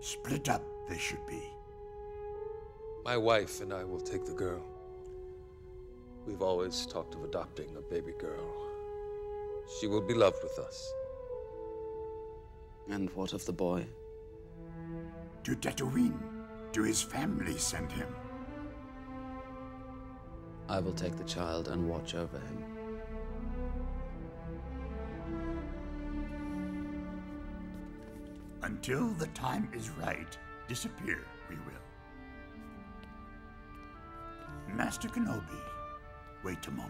Split up they should be. My wife and I will take the girl. We've always talked of adopting a baby girl. She will be loved with us. And what of the boy? To Tatooine. To his family send him. I will take the child and watch over him. Until the time is right, disappear we will. Master Kenobi, wait a moment.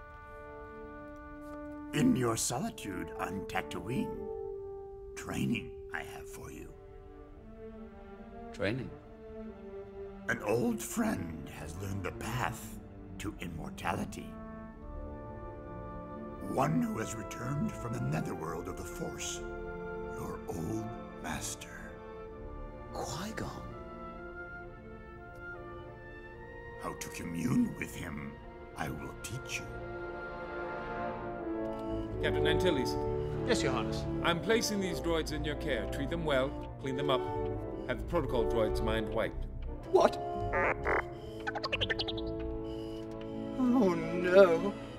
In your solitude on Tatooine, training I have for you. Training? An old friend has learned the path to immortality. One who has returned from the netherworld of the Force, your old master. Qui-Gon? How to commune with him, I will teach you. Captain Antilles, Yes, Your Highness. I'm placing these droids in your care. Treat them well, clean them up, have the protocol droids mind wiped. What? Oh no.